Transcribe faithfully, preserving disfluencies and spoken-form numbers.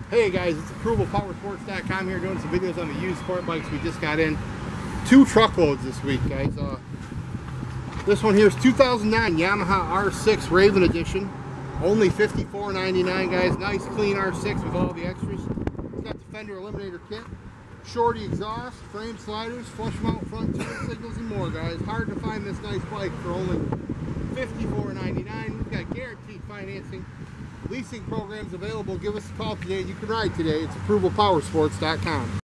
Hey guys, it's approval powersports dot com here doing some videos on the used sport bikes we just got in. Two truckloads this week, guys. Uh, this one here is two thousand nine Yamaha R six Raven Edition. Only fifty-four ninety-nine, guys. Nice clean R six with all the extras. It's got the fender eliminator kit, shorty exhaust, frame sliders, flush mount front turn signals, and more, guys. Hard to find this nice bike for only fifty-four ninety-nine. We've got guaranteed financing. Leasing programs available. Give us a call today. You can ride today. It's approval powersports dot com.